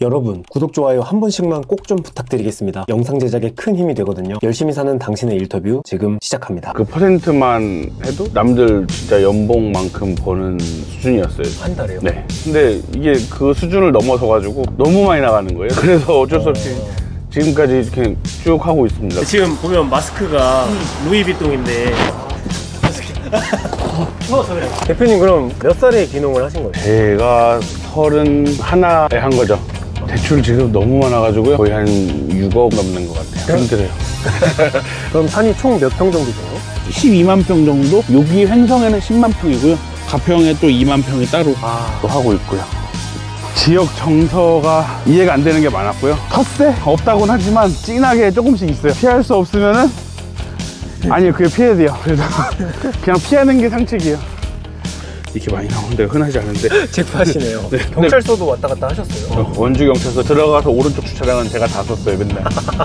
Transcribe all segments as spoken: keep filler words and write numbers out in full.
여러분, 구독, 좋아요 한 번씩만 꼭 좀 부탁드리겠습니다. 영상 제작에 큰 힘이 되거든요. 열심히 사는 당신의 인터뷰 지금 시작합니다. 그 퍼센트만 해도 남들 진짜 연봉만큼 버는 수준이었어요. 한 달에요? 네. 근데 이게 그 수준을 넘어서가지고 너무 많이 나가는 거예요. 그래서 어쩔 수 없이 어... 지금까지 이렇게 쭉 하고 있습니다. 지금 보면 마스크가 루이비통인데 추워서 그래. 대표님 그럼 몇 살에 귀농을 하신 거예요? 제가 서른 하나에 한 거죠. 대출 지금 너무 많아가지고요. 거의 한 육억 넘는 것 같아요. 힘들어요. 그럼 산이 총 몇 평 정도 돼요? 십이만 평 정도? 여기 횡성에는 십만 평이고요. 가평에 또 이만 평이 따로 아... 또 하고 있고요. 지역 정서가 이해가 안 되는 게 많았고요. 텃세? 없다고는 하지만 진하게 조금씩 있어요. 피할 수 없으면은 아니요, 그게 피해야 돼요. 그래서 그냥 피하는 게 상책이에요. 이렇게 많이 나오는 데가 흔하지 않은데 잭팟이네요. 네. 경찰서도 왔다 갔다 하셨어요? 어, 원주 경찰서 들어가서 오른쪽 주차장은 제가 다 썼어요, 맨날.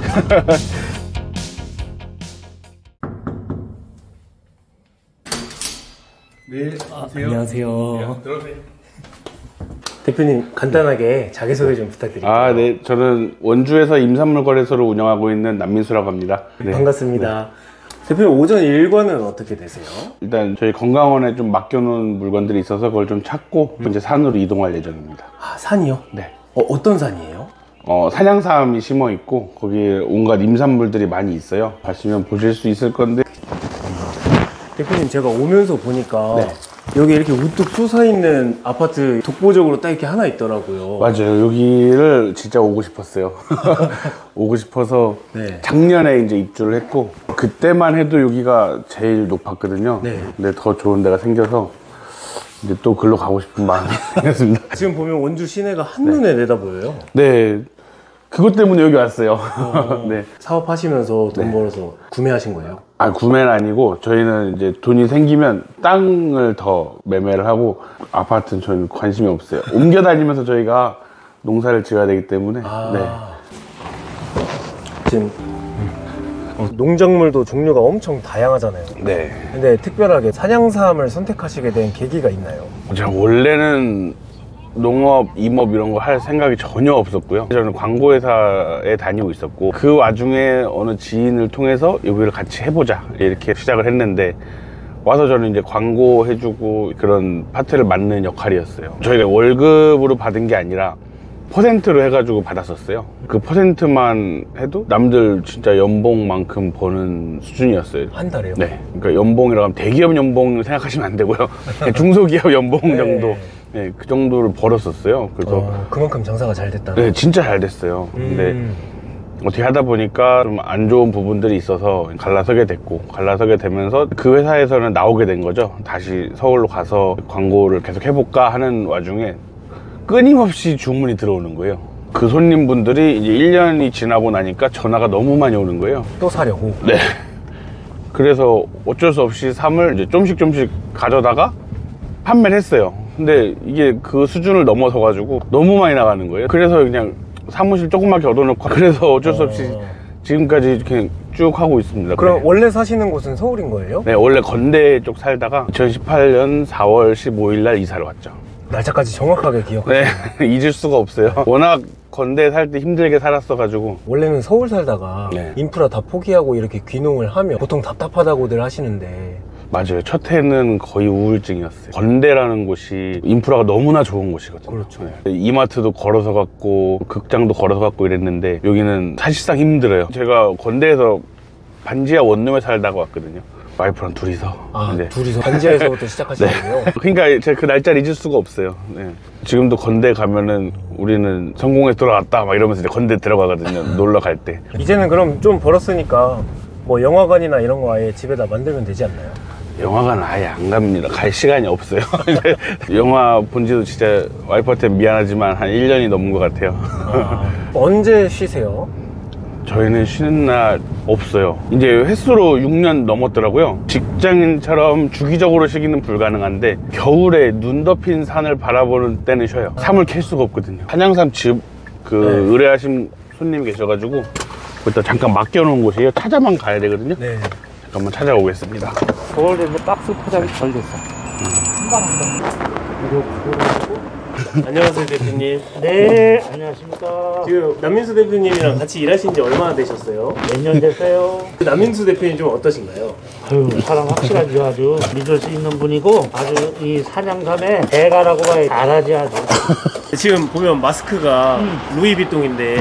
네, 아, 안녕하세요. 들어오세요. 대표님 간단하게 자기소개 좀 부탁드립니다. 아, 네, 저는 원주에서 임산물 거래소를 운영하고 있는 남민수라고 합니다. 네. 반갑습니다. 네. 대표님 오전 일과는 어떻게 되세요? 일단 저희 건강원에 좀 맡겨놓은 물건들이 있어서 그걸 좀 찾고 음. 이제 산으로 이동할 예정입니다. 아, 산이요? 네. 어, 어떤 산이에요? 어, 산양삼이 심어 있고 거기에 온갖 임산물들이 많이 있어요. 가시면 보실 수 있을 건데. 대표님 제가 오면서 보니까 네. 여기 이렇게 우뚝 솟아있는 아파트 독보적으로 딱 이렇게 하나 있더라고요. 맞아요. 여기를 진짜 오고 싶었어요. 오고 싶어서 네. 작년에 이제 입주를 했고 그때만 해도 여기가 제일 높았거든요. 네. 근데 더 좋은 데가 생겨서 이제 또 글로 가고 싶은 마음이 생겼습니다. 지금 보면 원주 시내가 한눈에 네. 내다 보여요. 네. 그것 때문에 여기 왔어요. 어, 네. 사업하시면서 돈 네. 벌어서 구매하신 거예요? 아, 구매는 아니고 저희는 이제 돈이 생기면 땅을 더 매매를 하고 아파트는 저희는 관심이 없어요. 옮겨 다니면서 저희가 농사를 지어야 되기 때문에. 아... 네. 지금 어, 농작물도 종류가 엄청 다양하잖아요. 네. 근데 특별하게 산양삼을 선택하시게 된 계기가 있나요? 제가 원래는 농업, 임업 이런 거 할 생각이 전혀 없었고요. 저는 광고회사에 다니고 있었고 그 와중에 어느 지인을 통해서 여기를 같이 해보자 이렇게 시작을 했는데 와서 저는 이제 광고 해주고 그런 파트를 맡는 역할이었어요. 저희가 월급으로 받은 게 아니라 퍼센트로 해가지고 받았었어요. 그 퍼센트만 해도 남들 진짜 연봉만큼 버는 수준이었어요. 한 달에요? 네. 그러니까 연봉이라고 하면 대기업 연봉 생각하시면 안 되고요. 중소기업 연봉 네. 정도. 네, 그 정도를 벌었었어요. 그래서 어, 그만큼 장사가 잘 됐다. 네, 진짜 잘 됐어요. 음. 근데 어떻게 하다 보니까 좀 안 좋은 부분들이 있어서 갈라서게 됐고 갈라서게 되면서 그 회사에서는 나오게 된 거죠. 다시 서울로 가서 광고를 계속 해볼까 하는 와중에 끊임없이 주문이 들어오는 거예요. 그 손님분들이 이제 일 년이 지나고 나니까 전화가 너무 많이 오는 거예요. 또 사려고? 네. 그래서 어쩔 수 없이 삶을 이제 좀씩 좀씩 가져다가 판매를 했어요. 근데 이게 그 수준을 넘어서 가지고 너무 많이 나가는 거예요. 그래서 그냥 사무실 조그맣게 얻어놓고 그래서 어쩔 수 없이 어... 지금까지 이렇게 쭉 하고 있습니다. 그럼 네. 원래 사시는 곳은 서울인 거예요? 네, 원래 건대 쪽 살다가 이천십팔 년 사월 십오일 날 이사를 왔죠. 날짜까지 정확하게 기억하세요? 네, 잊을 수가 없어요. 워낙 건대 살 때 힘들게 살았어 가지고. 원래는 서울 살다가 네. 인프라 다 포기하고 이렇게 귀농을 하면 보통 답답하다고들 하시는데. 맞아요. 첫 해는 거의 우울증이었어요. 건대라는 곳이 인프라가 너무나 좋은 곳이거든요. 그렇죠. 네. 이마트도 걸어서 갔고 극장도 걸어서 갔고 이랬는데 여기는 사실상 힘들어요. 제가 건대에서 반지하 원룸에 살다가 왔거든요. 와이프랑 둘이서. 아, 네. 둘이서 반지하에서부터 시작하신 거예요? 네. 그러니까 제가 그 날짜를 잊을 수가 없어요. 네. 지금도 건대 가면은 우리는 성공해서 돌아왔다 막 이러면서 이제 건대 들어가거든요. 놀러 갈 때. 이제는 그럼 좀 벌었으니까 뭐 영화관이나 이런 거 아예 집에다 만들면 되지 않나요? 영화관 아예 안 갑니다. 갈 시간이 없어요. 영화 본 지도 진짜 와이프한테 미안하지만 한 일 년이 넘은 것 같아요. 아, 언제 쉬세요? 저희는 쉬는 날 없어요. 이제 횟수로 육 년 넘었더라고요. 직장인처럼 주기적으로 쉬기는 불가능한데 겨울에 눈 덮인 산을 바라보는 때는 쉬어요. 삼을 캘 수가 없거든요. 산양삼 집 그 네. 의뢰하신 손님이 계셔가지고 일단 잠깐 맡겨놓은 곳이에요. 찾아만 가야 되거든요. 네. 잠깐만 찾아오겠습니다. 서울에 박스 포장이 덜 됐어. 금방 한번. 이거 그거 안녕하세요 대표님. 네, 안녕하십니까. 지금 남민수 대표님이랑 같이 일하신 지 얼마나 되셨어요? 몇 년 됐어요? 남민수 대표님 좀 어떠신가요? 아유, 사람 확실하죠. 아주 믿을 수 있는 분이고, 아주 이 사냥감의 대가라고 봐야 잘하지 아주. 지금 보면 마스크가 음. 루이비통인데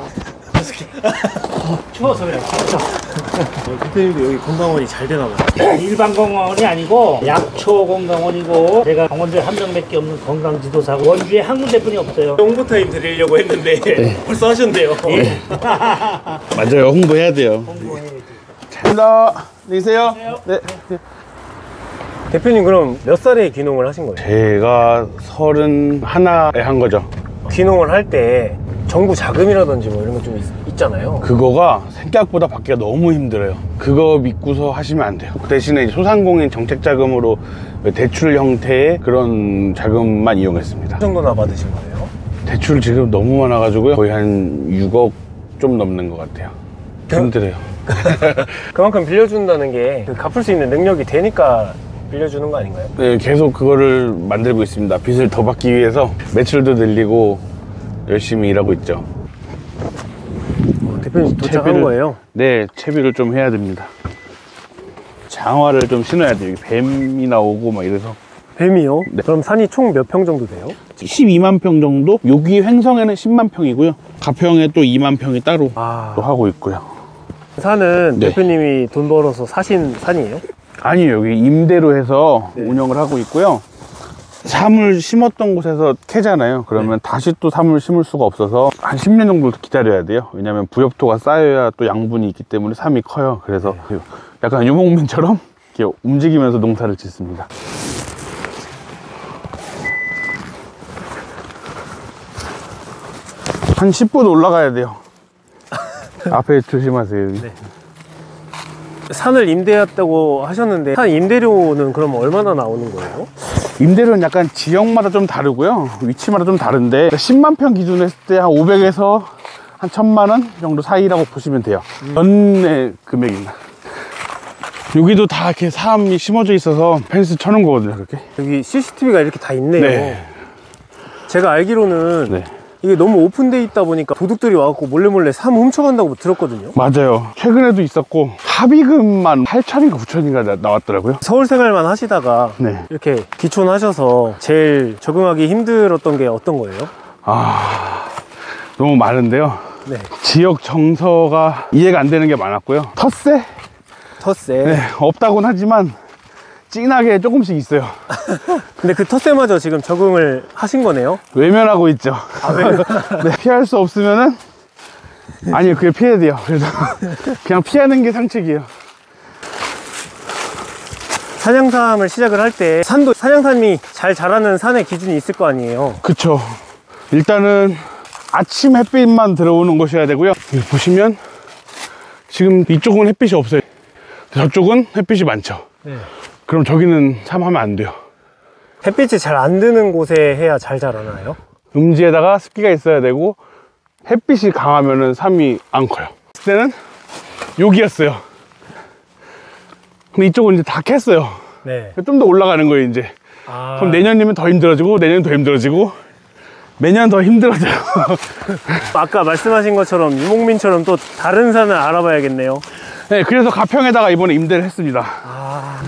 추워서 그래, 추워서. 대표님도 여기 건강원이 잘 되나 봐요. 일반 건강원이 아니고 약초 건강원이고, 제가 병원들 한 명밖에 없는 건강지도사고, 원주에 한 군데뿐이 없어요. 홍보 타임 드리려고 했는데 벌써 하셨네요. 예. 맞아요. 홍보해야 돼요. 홍보해야지. 잘다 안녕하세요. 네. 대표님 그럼 몇 살에 귀농을 하신 거예요? 제가 서른 하나에 한 거죠. 귀농을 할 때 정부 자금이라든지 뭐 이런 거 좀 있잖아요. 그거가 생각보다 받기가 너무 힘들어요. 그거 믿고서 하시면 안 돼요. 그 대신에 소상공인 정책자금으로 대출 형태의 그런 자금만 이용했습니다. 그 정도나 받으신 거예요? 대출 지금 너무 많아가지고요. 거의 한 육억 좀 넘는 것 같아요. 힘들어요. 그만큼 빌려준다는 게 그 갚을 수 있는 능력이 되니까 빌려주는 거 아닌가요? 네, 계속 그거를 만들고 있습니다. 빚을 더 받기 위해서 매출도 늘리고 열심히 일하고 있죠. 어, 대표님 도착한 채비를- 거예요? 네, 채비를 좀 해야 됩니다. 장화를 좀 신어야 돼요. 여기 뱀이 나오고 막 이래서. 뱀이요? 네. 그럼 산이 총 몇 평 정도 돼요? 십이만 평 정도? 여기 횡성에는 십만 평이고요. 가평에 또 이만 평이 따로 아, 또 하고 있고요. 산은 네. 대표님이 돈 벌어서 사신 산이에요? 아니요, 여기 임대로 해서 네. 운영을 하고 있고요. 삼을 심었던 곳에서 캐잖아요. 그러면 다시 또 삼을 심을 수가 없어서 한 십 년 정도 기다려야 돼요. 왜냐면 부엽토가 쌓여야 또 양분이 있기 때문에 삼이 커요. 그래서 약간 유목민처럼 이렇게 움직이면서 농사를 짓습니다. 한 십 분 올라가야 돼요. 앞에 조심하세요. 여기. 네. 산을 임대했다고 하셨는데 산 임대료는 그럼 얼마나 나오는 거예요? 임대료는 약간 지역마다 좀 다르고요. 위치마다 좀 다른데 십만 평 기준으로 했을 때 한 오백에서 한 천만 원 정도 사이라고 보시면 돼요. 전의 금액입니다. 여기도 다 이렇게 사람이 심어져 있어서 펜스 쳐놓은 거거든요. 그렇게. 여기 씨씨티비가 이렇게 다 있네요. 네. 제가 알기로는 네. 이게 너무 오픈돼 있다 보니까 도둑들이 와갖고 몰래 몰래 삼 훔쳐간다고 들었거든요. 맞아요. 최근에도 있었고 합의금만 팔천인가 구천인가 나왔더라고요. 서울 생활만 하시다가 네. 이렇게 귀촌하셔서 제일 적응하기 힘들었던 게 어떤 거예요? 아, 너무 많은데요. 네. 지역 정서가 이해가 안 되는 게 많았고요. 텃세? 텃세. 네, 없다고는 하지만 진하게 조금씩 있어요. 근데 그 텃세마저 지금 적응을 하신 거네요? 외면하고 있죠. 아, 왜? 네, 피할 수 없으면은 아니요, 그게 피해야 돼요. 그래서 그냥 피하는 게 상책이에요. 사냥삼을 시작을 할 때 산도 사냥삼이 잘 자라는 산의 기준이 있을 거 아니에요? 그쵸. 일단은 아침 햇빛만 들어오는 곳이어야 되고요. 여기 보시면 지금 이쪽은 햇빛이 없어요. 저쪽은 햇빛이 많죠. 네. 그럼 저기는 삼하면 안 돼요. 햇빛이 잘 안 드는 곳에 해야 잘 자라나요? 음지에다가 습기가 있어야 되고 햇빛이 강하면은 삼이 안 커요. 그때는 여기였어요. 근데 이쪽은 이제 다 캤어요. 네. 좀 더 올라가는 거예요, 이제. 아... 그럼 내년이면 더 힘들어지고 내년은 더 힘들어지고 매년 더 힘들어져요. 아까 말씀하신 것처럼 유목민처럼 또 다른 산을 알아봐야겠네요. 네, 그래서 가평에다가 이번에 임대를 했습니다. 아...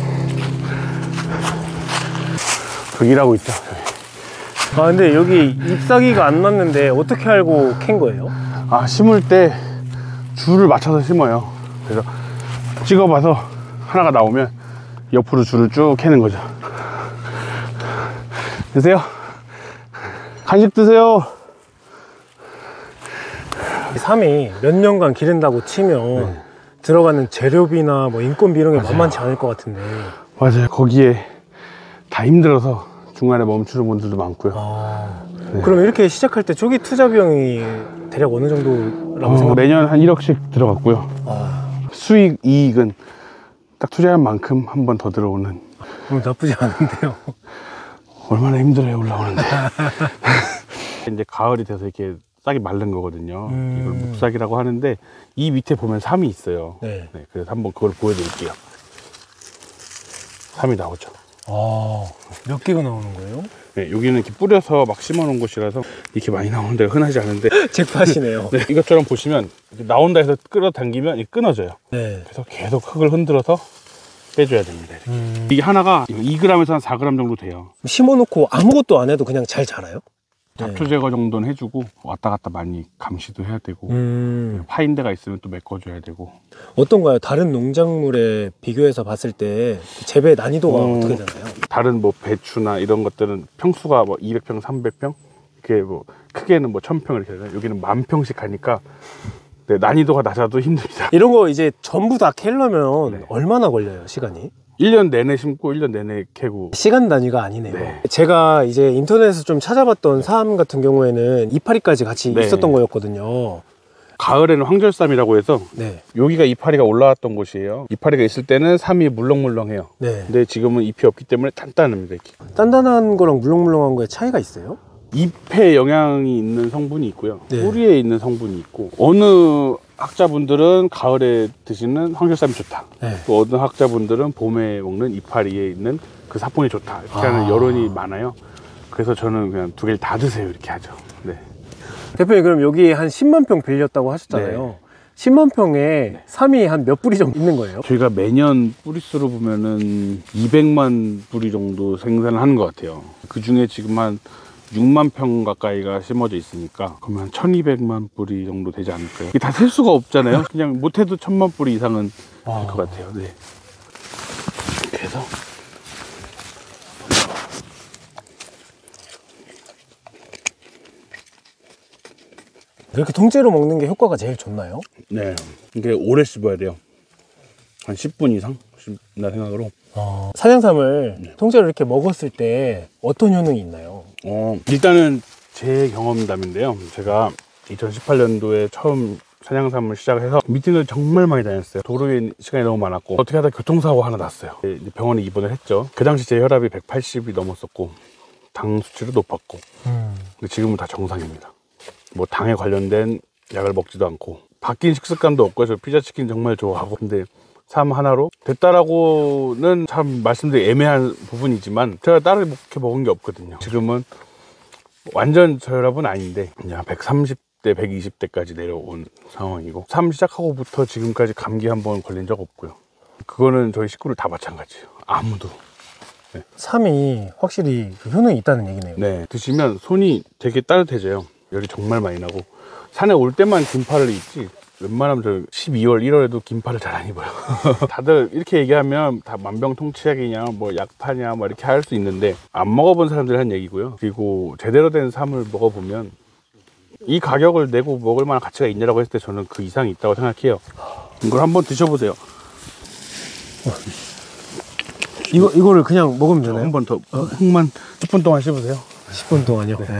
저기 일하고 있죠. 아 근데 여기 잎사귀가 안 맞는데 어떻게 알고 캔 거예요? 아, 심을 때 줄을 맞춰서 심어요. 그래서 찍어봐서 하나가 나오면 옆으로 줄을 쭉 캐는 거죠. 드세요. 간식 드세요. 삼이 몇 년간 기른다고 치면 네. 들어가는 재료비나 뭐 인건비 이런 게 만만치 않을 것 같은데. 맞아요. 거기에 다 힘들어서 중간에 멈추는 분들도 많고요. 아... 네. 그럼 이렇게 시작할 때 초기 투자 비용이 대략 어느 정도라고 어, 생각해요? 매년 한 일억씩 들어갔고요. 아... 수익, 이익은 딱 투자한 만큼 한 번 더 들어오는. 음, 나쁘지 않은데요. 얼마나 힘들어요, 올라오는데. 이제 가을이 돼서 이렇게 싹이 마른 거거든요. 음... 이걸 묵싹이라고 하는데 이 밑에 보면 삼이 있어요. 네. 네, 그래서 한번 그걸 보여드릴게요. 삼이 나오죠. 아, 몇 개가 나오는 거예요? 네, 여기는 이렇게 뿌려서 막 심어 놓은 곳이라서 이렇게 많이 나오는 데가 흔하지 않은데 잭팟이네요. 네, 이것처럼 보시면 나온다 해서 끌어당기면 끊어져요. 네. 그래서 계속 흙을 흔들어서 빼줘야 됩니다. 이렇게. 음... 이게 하나가 이 그램에서 한 사 그램 정도 돼요. 심어놓고 아무것도 안 해도 그냥 잘 자라요? 잡초 제거 정도는 해주고 왔다 갔다 많이 감시도 해야 되고 음... 파인 데가 있으면 또 메꿔줘야 되고. 어떤가요? 다른 농작물에 비교해서 봤을 때 재배 난이도가 음... 어떻게 되나요? 다른 뭐 배추나 이런 것들은 평수가 뭐 이백 평, 삼백 평 이렇게 뭐 크게는 뭐 천 평 이렇게 되잖아요. 여기는 만 평씩 하니까 네, 난이도가 낮아도 힘듭니다. 이런 거 이제 전부 다 캐려면 네. 얼마나 걸려요, 시간이? 일 년 내내 심고 일 년 내내 캐고. 시간 단위가 아니네요. 네. 제가 이제 인터넷에서 좀 찾아봤던 사암 같은 경우에는 이파리까지 같이 네. 있었던 거였거든요. 가을에는 황절삼이라고 해서 네. 여기가 이파리가 올라왔던 곳이에요. 이파리가 있을 때는 삼이 물렁물렁해요. 네. 근데 지금은 잎이 없기 때문에 단단합니다. 이렇게. 단단한 거랑 물렁물렁한 거에 차이가 있어요? 잎에 영향이 있는 성분이 있고요. 네. 뿌리에 있는 성분이 있고, 어느 학자분들은 가을에 드시는 황절삼이 좋다. 네. 또 어느 학자분들은 봄에 먹는 이파리에 있는 그 사본이 좋다. 이렇게 하는 아. 여론이 많아요. 그래서 저는 그냥 두 개를 다 드세요. 이렇게 하죠. 네. 대표님, 그럼 여기 한 십만 평 빌렸다고 하셨잖아요. 네. 십만 평에 삼이 한 몇 뿌리 정도 있는 거예요? 저희가 매년 뿌리수로 보면은 이백만 뿌리 정도 생산을 하는 것 같아요. 그 중에 지금 한 육만 평 가까이가 심어져 있으니까 그러면 한 천이백만 뿌리 정도 되지 않을까요? 이게 다 셀 수가 없잖아요. 그냥 못해도 천만 뿌리 이상은 될 것 같아요. 네. 이렇게 해서 이렇게 통째로 먹는 게 효과가 제일 좋나요? 네, 이게 오래 씹어야 돼요. 한 십 분 이상 씹나 생각으로. 어, 사냥삼을 네. 통째로 이렇게 먹었을 때 어떤 효능이 있나요? 어, 일단은 제 경험담인데요. 제가 이천십팔 년도에 처음 사냥삼을 시작해서 미팅을 정말 많이 다녔어요. 도로에 시간이 너무 많았고 어떻게 하다 교통사고 하나 났어요. 병원에 입원을 했죠. 그 당시 제 혈압이 백팔십이 넘었었고 당 수치도 높았고 음. 근데 지금은 다 정상입니다. 뭐 당에 관련된 약을 먹지도 않고 바뀐 식습관도 없고 저 피자치킨 정말 좋아하고 근데 삶 하나로 됐다라고는 참 말씀드리기 애매한 부분이지만 제가 따로 이렇게 먹은 게 없거든요. 지금은 완전 저혈압은 아닌데 그냥 백삼십 대, 백이십 대까지 내려온 상황이고 삶 시작하고부터 지금까지 감기 한 번 걸린 적 없고요. 그거는 저희 식구를 다 마찬가지예요. 아무도. 네. 삼이 확실히 그 효능이 있다는 얘기네요. 네, 드시면 손이 되게 따뜻해져요. 열이 정말 많이 나고 산에 올 때만 긴팔을 입지 웬만하면 저 십이월, 일월에도 긴팔을 잘 안 입어요. 다들 이렇게 얘기하면 다 만병통치약이냐 뭐 약파냐 뭐 이렇게 할 수 있는데 안 먹어본 사람들이 한 얘기고요. 그리고 제대로 된 삼을 먹어보면 이 가격을 내고 먹을 만한 가치가 있냐라고 했을 때 저는 그 이상이 있다고 생각해요. 이걸 한번 드셔보세요. 이거, 이거를 그냥 먹으면 되나요? 한 번 더 흙만 십 분 동안 씹으세요. 십 분 동안요? 네. 네.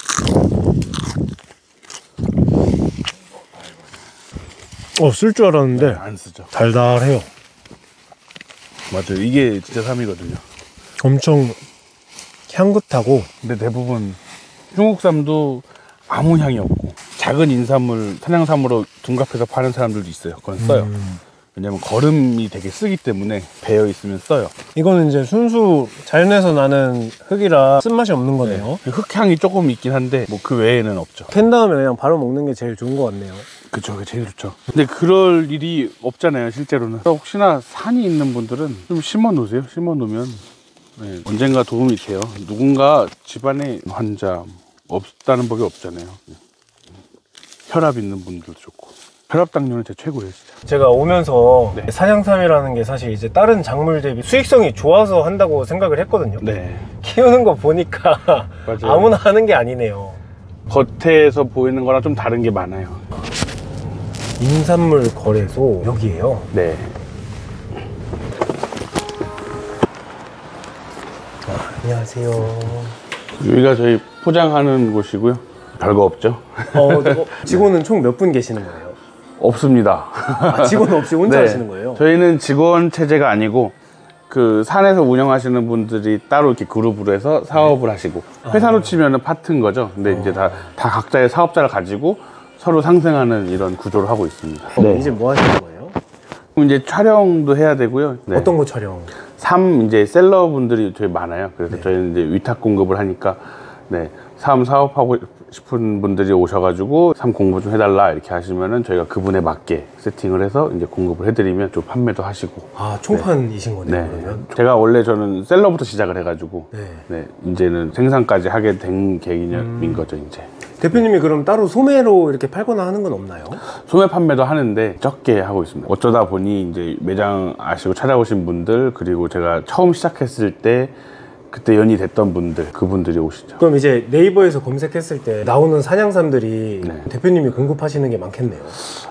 어, 쓸 줄 알았는데 네, 안 쓰죠. 달달해요. 맞아요. 이게 진짜 삼이거든요. 엄청 향긋하고. 근데 대부분 중국삼도 아무 향이 없고 작은 인삼을 사냥삼으로 둔갑해서 파는 사람들도 있어요. 그건 써요. 음. 왜냐면 거름이 되게 쓰기 때문에 배어 있으면 써요. 이거는 이제 순수 자연에서 나는 흙이라 쓴맛이 없는 거네요. 네. 흙향이 조금 있긴 한데 뭐 그 외에는 없죠. 캔 다음에 그냥 바로 먹는 게 제일 좋은 것 같네요. 그쵸, 그게 제일 좋죠. 근데 그럴 일이 없잖아요, 실제로는. 혹시나 산이 있는 분들은 좀 심어 놓으세요. 심어 놓으면 네, 언젠가 도움이 돼요. 누군가 집안에 환자 없다는 법이 없잖아요. 혈압 있는 분들도 좋고. 혈압 당뇨는 제 최고예요, 진짜. 제가 오면서 네. 사냥삼이라는 게 사실 이제 다른 작물 대비 수익성이 좋아서 한다고 생각을 했거든요. 네. 키우는 거 보니까 맞아요. 아무나 하는 게 아니네요. 겉에서 보이는 거랑 좀 다른 게 많아요. 인삼물 거래소 여기에요. 네. 아, 안녕하세요. 여기가 저희 포장하는 곳이고요. 별거 없죠. 어, 어, 직원은 총 몇 분 계시는 거예요? 없습니다. 아, 직원 없이 혼자 네. 하시는 거예요? 저희는 직원 체제가 아니고 그 산에서 운영하시는 분들이 따로 이렇게 그룹으로 해서 사업을 하시고 회사로 아. 치면은 파트인 거죠. 근데 어. 이제 다, 다 각자의 사업자를 가지고 서로 상생하는 이런 구조를 하고 있습니다. 어, 이제 뭐 하시는 거예요? 그럼 이제 촬영도 해야 되고요. 네. 어떤 거 촬영? 삼 이제 셀러분들이 되게 많아요. 그래서 네. 저희는 이제 위탁 공급을 하니까 네, 삼 사업하고 싶은 분들이 오셔가지고 삼 공부 좀 해달라 이렇게 하시면은 저희가 그분에 맞게 세팅을 해서 이제 공급을 해드리면 좀 판매도 하시고. 아, 총판이신 거네요, 네. 그러면? 제가 원래 저는 셀러부터 시작을 해가지고 네. 네, 이제는 생산까지 하게 된 개념인 음. 거죠, 이제. 대표님이 그럼 따로 소매로 이렇게 팔거나 하는 건 없나요? 소매 판매도 하는데 적게 하고 있습니다. 어쩌다 보니 이제 매장 아시고 찾아오신 분들, 그리고 제가 처음 시작했을 때 그때 연이 됐던 분들, 그분들이 오시죠. 그럼 이제 네이버에서 검색했을 때 나오는 사냥삼들이 네. 대표님이 공급하시는 게 많겠네요.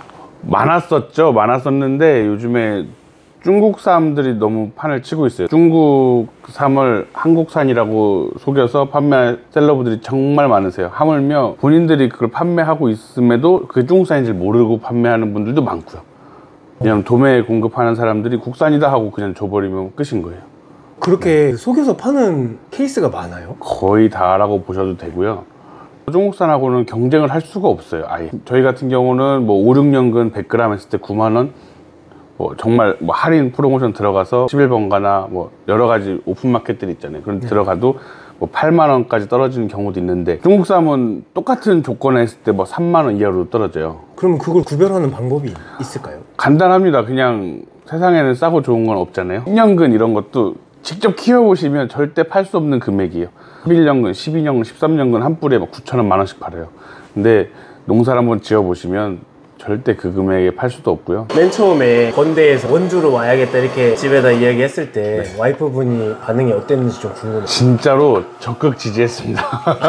많았었죠. 많았었는데 요즘에 중국 사람들이 너무 판을 치고 있어요. 중국 삼을 한국산이라고 속여서 판매할 셀러분들이 정말 많으세요. 하물며 본인들이 그걸 판매하고 있음에도 그게 중국산인 줄 모르고 판매하는 분들도 많고요. 그냥 도매 공급하는 사람들이 국산이다 하고 그냥 줘버리면 끝인 거예요. 그렇게 속여서 파는 케이스가 많아요? 거의 다라고 보셔도 되고요. 중국산하고는 경쟁을 할 수가 없어요, 아예. 저희 같은 경우는 뭐 오, 육 년근 백 그램 했을 때 구만 원, 뭐 정말 뭐 할인 프로모션 들어가서 십일 번가나 뭐 여러 가지 오픈마켓들이 있잖아요. 그런 데 네. 들어가도 뭐 팔만 원까지 떨어지는 경우도 있는데, 중국산은 똑같은 조건에 했을 때 뭐 삼만 원 이하로 떨어져요. 그럼 그걸 구별하는 방법이 있을까요? 간단합니다. 그냥 세상에는 싸고 좋은 건 없잖아요. 십 년근 이런 것도 직접 키워보시면 절대 팔 수 없는 금액이에요. 십일 년근, 십이 년근, 십삼 년근 한 뿔에 막 구천 원, 만 원씩 팔아요. 근데 농사를 한번 지어보시면 절대 그 금액에 팔 수도 없고요. 맨 처음에 건대에서 원주로 와야겠다 이렇게 집에다 이야기했을 때 네. 와이프분이 반응이 어땠는지 좀 궁금해요. 진짜로 적극 지지했습니다.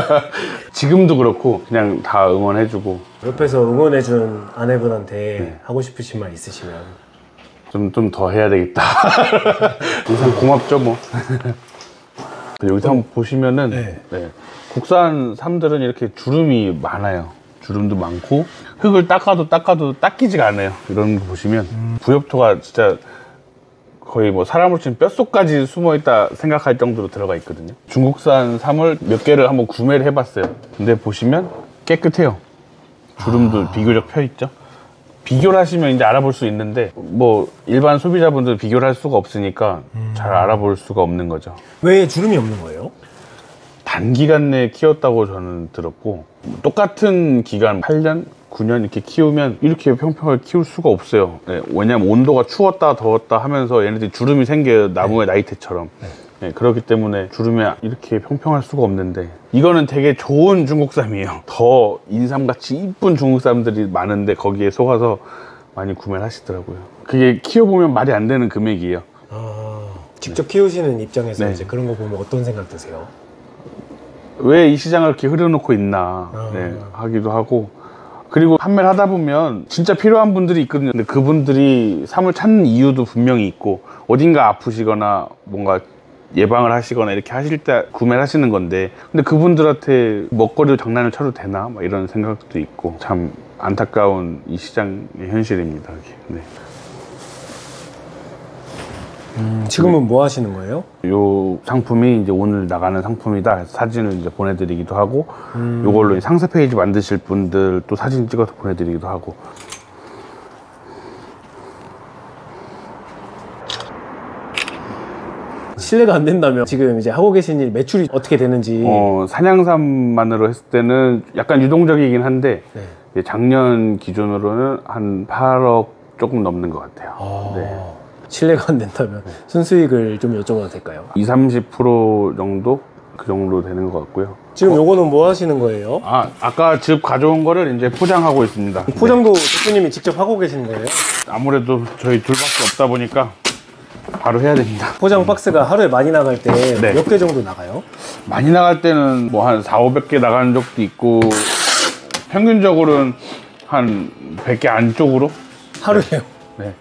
지금도 그렇고 그냥 다 응원해주고. 옆에서 응원해준 아내분한테 네. 하고 싶으신 말 있으시면. 좀 좀 더 해야 되겠다. 항상 고맙죠 뭐. 여기 한번 보시면은 네. 네. 국산 삼들은 이렇게 주름이 많아요. 주름도 많고 흙을 닦아도 닦아도 닦이지가 않아요. 이런 거 보시면 음. 부엽토가 진짜 거의 뭐 사람으로 치면 뼛속까지 숨어있다 생각할 정도로 들어가 있거든요. 중국산 삼을 몇 개를 한번 구매를 해봤어요. 근데 보시면 깨끗해요. 주름도 아. 비교적 펴있죠. 비교를 하시면 이제 알아볼 수 있는데 뭐 일반 소비자분들 비교를 할 수가 없으니까 음. 잘 알아볼 수가 없는 거죠. 왜 주름이 없는 거예요? 단기간 내에 키웠다고 저는 들었고, 똑같은 기간 팔 년, 구 년 이렇게 키우면 이렇게 평평하게 키울 수가 없어요. 네, 왜냐면 온도가 추웠다 더웠다 하면서 얘네들이 주름이 생겨요. 나무의 네. 나이테처럼. 네. 네, 그렇기 때문에 주름이 이렇게 평평할 수가 없는데, 이거는 되게 좋은 중국삼이에요. 더 인삼같이 이쁜 중국삼들이 많은데 거기에 속아서 많이 구매를 하시더라고요. 그게 키워보면 말이 안 되는 금액이에요. 아, 직접 키우시는 입장에서 네. 이제 그런 거 보면 어떤 생각 드세요? 왜 이 시장을 이렇게 흐려놓고 있나 아. 네, 하기도 하고, 그리고 판매를 하다 보면 진짜 필요한 분들이 있거든요. 근데 그분들이 삼을 찾는 이유도 분명히 있고, 어딘가 아프시거나 뭔가 예방을 하시거나 이렇게 하실 때 구매를 하시는 건데, 근데 그분들한테 먹거리로 장난을 쳐도 되나? 막 이런 생각도 있고, 참 안타까운 이 시장의 현실입니다. 네. 음, 지금은 뭐 하시는 거예요? 요 상품이 이제 오늘 나가는 상품이다 해서 사진을 이제 보내드리기도 하고, 음. 요걸로 상세 페이지 만드실 분들 또 사진 찍어서 보내드리기도 하고. 실례가 안 된다면 지금 이제 하고 계신 일 매출이 어떻게 되는지. 어, 사냥삼만으로 했을 때는 약간 유동적이긴 한데, 네. 작년 기준으로는 한 팔억 조금 넘는 것 같아요. 아, 네. 실례가 안 된다면 순수익을 좀 여쭤봐도 될까요? 이십, 삼십 퍼센트 정도? 그 정도 되는 것 같고요. 지금 요거는 뭐 하시는 거예요? 아, 아까 집 가져온 거를 이제 포장하고 있습니다. 포장도 대표님이 직접 하고 계신 거예요? 아무래도 저희 둘밖에 없다 보니까 바로 해야 됩니다. 포장 박스가 하루에 많이 나갈 때 몇 개 네. 정도 나가요? 많이 나갈 때는 뭐 한 사오백 개 나가는 적도 있고, 평균적으로는 한 백 개 안쪽으로. 하루에요? 네.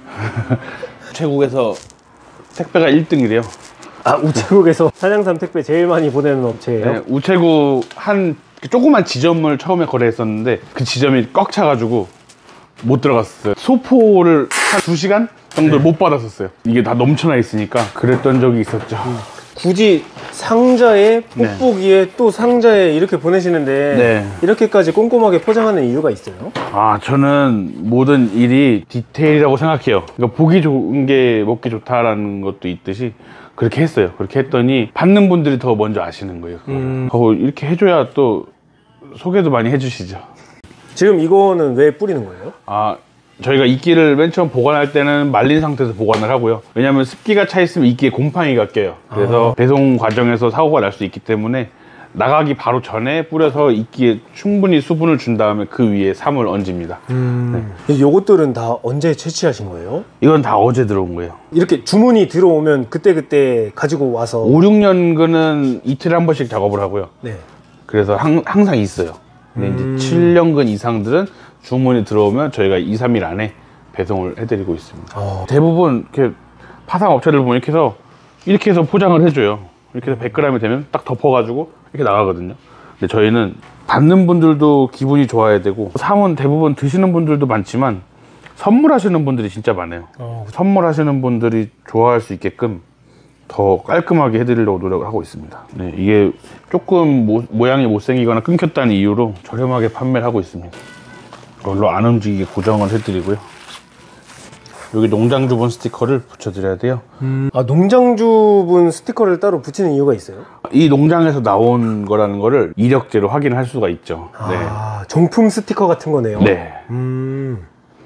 우체국에서 택배가 일 등이래요. 아, 우체국에서 사냥삼 택배 제일 많이 보내는 업체예요? 네, 우체국 한 조그만 지점을 처음에 거래했었는데 그 지점이 꽉 차가지고 못 들어갔어요. 소포를 한 두 시간 정도 네. 못 받았었어요. 이게 다 넘쳐나 있으니까 그랬던 적이 있었죠. 굳이 상자에 네. 뽁뽁이에 또 상자에 이렇게 보내시는데 네. 이렇게까지 꼼꼼하게 포장하는 이유가 있어요? 아, 저는 모든 일이 디테일이라고 생각해요. 그러니까 보기 좋은 게 먹기 좋다라는 것도 있듯이 그렇게 했어요. 그렇게 했더니 받는 분들이 더 먼저 아시는 거예요. 음. 어, 이렇게 해줘야 또 소개도 많이 해주시죠. 지금 이거는 왜 뿌리는 거예요? 아, 저희가 이끼를 맨 처음 보관할 때는 말린 상태에서 보관을 하고요. 왜냐하면 습기가 차 있으면 이끼에 곰팡이가 껴요. 그래서 아. 배송 과정에서 사고가 날 수 있기 때문에 나가기 바로 전에 뿌려서 이끼에 충분히 수분을 준 다음에 그 위에 삼을 얹습니다. 음. 네. 요것들은 다 언제 채취하신 거예요? 이건 다 어제 들어온 거예요. 이렇게 주문이 들어오면 그때그때 가지고 와서 오, 육 년근은 이틀에 한 번씩 작업을 하고요. 네. 그래서 항, 항상 있어요. 근데 음. 이제 칠 년근 이상들은 주문이 들어오면 저희가 이, 삼 일 안에 배송을 해드리고 있습니다. 어. 대부분 이렇게 파상 업체들 보면 이렇게 해서 이렇게 해서 포장을 해줘요. 이렇게 해서 백 그램이 되면 딱 덮어가지고 이렇게 나가거든요. 근데 저희는 받는 분들도 기분이 좋아야 되고 삼은 대부분 드시는 분들도 많지만 선물하시는 분들이 진짜 많아요. 어. 선물하시는 분들이 좋아할 수 있게끔 더 깔끔하게 해드리려고 노력을 하고 있습니다. 네, 이게 조금 모, 모양이 못생기거나 끊겼다는 이유로 저렴하게 판매를 하고 있습니다. 이걸로 안 움직이게 고정을 해드리고요. 여기 농장주분 스티커를 붙여드려야 돼요. 음. 아, 농장주분 스티커를 따로 붙이는 이유가 있어요? 이 농장에서 나온 거라는 거를 이력제로 확인할 수가 있죠. 아, 정품 스티커 같은 거네요. 네. 음.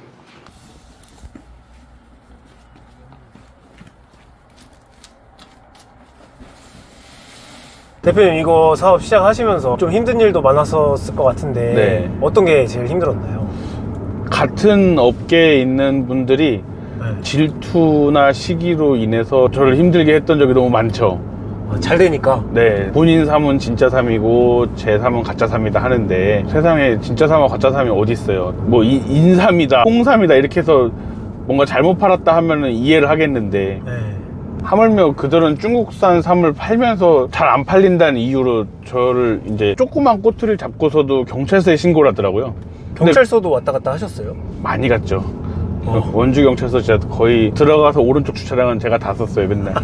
대표님, 이거 사업 시작하시면서 좀 힘든 일도 많았었을 것 같은데 네. 어떤 게 제일 힘들었나요? 같은 업계에 있는 분들이 네. 질투나 시기로 인해서 저를 힘들게 했던 적이 너무 많죠. 아, 잘 되니까. 네, 본인 삶은 진짜 삶이고 제 삶은 가짜 삶이다 하는데 세상에 진짜 삶과 가짜 삶이 어디 있어요. 뭐 이, 인삼이다, 홍삼이다 이렇게 해서 뭔가 잘못 팔았다 하면은 이해를 하겠는데 네. 하물며 그들은 중국산 삼을 팔면서 잘 안 팔린다는 이유로 저를 이제 조그만 꼬투리를 잡고서도 경찰서에 신고를 하더라고요. 경찰서도 왔다 갔다 하셨어요? 많이 갔죠. 어. 원주 경찰서 진짜 거의 들어가서 오른쪽 주차장은 제가 다 썼어요, 맨날.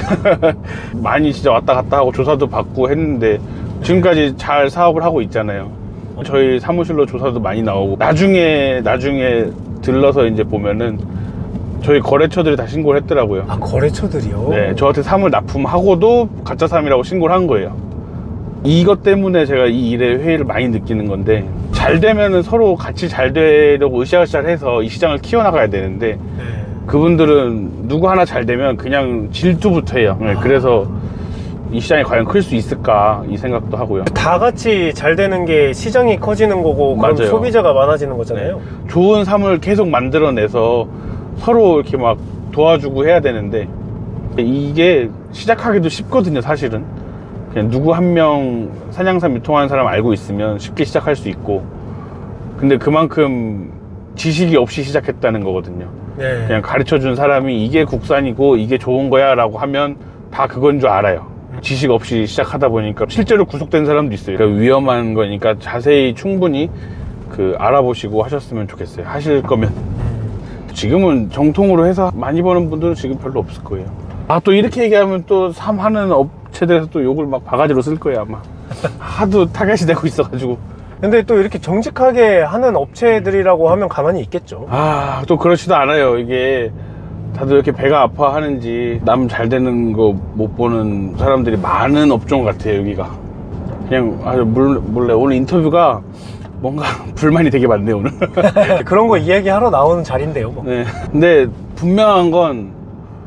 많이 진짜 왔다 갔다 하고 조사도 받고 했는데 지금까지 잘 사업을 하고 있잖아요. 저희 사무실로 조사도 많이 나오고 나중에 나중에 들러서 이제 보면은 저희 거래처들이 다 신고를 했더라고요. 아, 거래처들이요? 네, 저한테 삼을 납품하고도 가짜 삼이라고 신고를 한 거예요. 이것 때문에 제가 이 일에 회의를 많이 느끼는 건데 잘 되면은 서로 같이 잘 되려고 으쌰으쌰 해서 이 시장을 키워나가야 되는데 네. 그분들은 누구 하나 잘 되면 그냥 질투부터 해요. 네, 그래서 이 시장이 과연 클 수 있을까 이 생각도 하고요. 다 같이 잘 되는 게 시장이 커지는 거고 그럼 맞아요. 소비자가 많아지는 거잖아요. 네. 좋은 삶을 계속 만들어내서 서로 이렇게 막 도와주고 해야 되는데 이게 시작하기도 쉽거든요, 사실은. 그냥 누구 한 명 산양삼 유통하는 사람 알고 있으면 쉽게 시작할 수 있고 근데 그만큼 지식이 없이 시작했다는 거거든요. 네. 그냥 가르쳐준 사람이 이게 국산이고 이게 좋은 거야 라고 하면 다 그건 줄 알아요. 지식 없이 시작하다 보니까 실제로 구속된 사람도 있어요. 그러니까 위험한 거니까 자세히 충분히 그 알아보시고 하셨으면 좋겠어요. 하실 거면. 지금은 정통으로 해서 많이 버는 분들은 지금 별로 없을 거예요. 아, 또 이렇게 얘기하면 또 삼 하는 업체들에서 또 욕을 막 바가지로 쓸 거예요, 아마. 하도 타겟이 되고 있어가지고. 근데 또 이렇게 정직하게 하는 업체들이라고 하면 가만히 있겠죠. 아, 또 그렇지도 않아요. 이게 다들 이렇게 배가 아파하는지 남 잘 되는 거 못 보는 사람들이 많은 업종 같아요, 여기가. 그냥 아주 몰래 오늘 인터뷰가 뭔가 불만이 되게 많네요, 오늘. 그런 거 이야기하러 나오는 자리인데요, 뭐. 네. 근데 분명한 건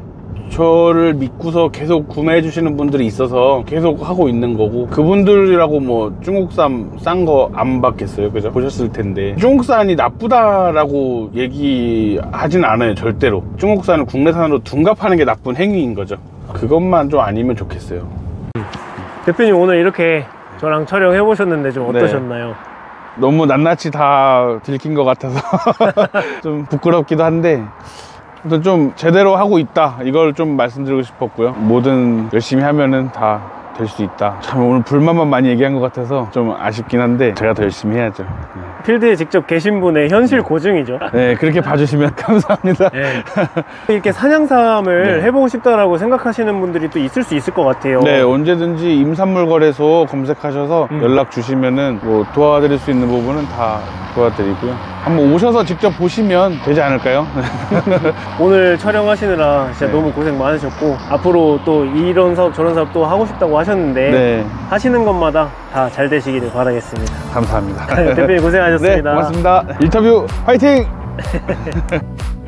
저를 믿고서 계속 구매해 주시는 분들이 있어서 계속 하고 있는 거고 그분들이라고 뭐 중국산 싼 거 안 받겠어요, 그죠? 보셨을 텐데 중국산이 나쁘다라고 얘기하진 않아요, 절대로. 중국산을 국내산으로 둔갑하는 게 나쁜 행위인 거죠. 그것만 좀 아니면 좋겠어요. 대표님, 오늘 이렇게 저랑 촬영해 보셨는데 좀 어떠셨나요? 네. 너무 낱낱이 다 들킨 것 같아서 좀 부끄럽기도 한데 좀 제대로 하고 있다, 이걸 좀 말씀드리고 싶었고요. 뭐든 열심히 하면은 다 될 수 있다. 참 오늘 불만만 많이 얘기한 것 같아서 좀 아쉽긴 한데 제가 더 열심히 해야죠. 필드에 직접 계신 분의 현실 고증이죠. 네, 그렇게 봐주시면 감사합니다. 네. 이렇게 사냥삼을 네. 해보고 싶다라고 생각하시는 분들이 또 있을 수 있을 것 같아요. 네, 언제든지 임산물 거래소 검색하셔서 음. 연락 주시면은 뭐 도와드릴 수 있는 부분은 다 도와드리고요. 한번 오셔서 직접 보시면 되지 않을까요? 오늘 촬영하시느라 진짜 네. 너무 고생 많으셨고 앞으로 또 이런 사업 저런 사업 또 하고 싶다고 하셨는데 네, 하시는 것마다 다 잘 되시기를 바라겠습니다. 감사합니다. 대표님 고생하셨습니다. 네, 고맙습니다. 인터뷰 화이팅!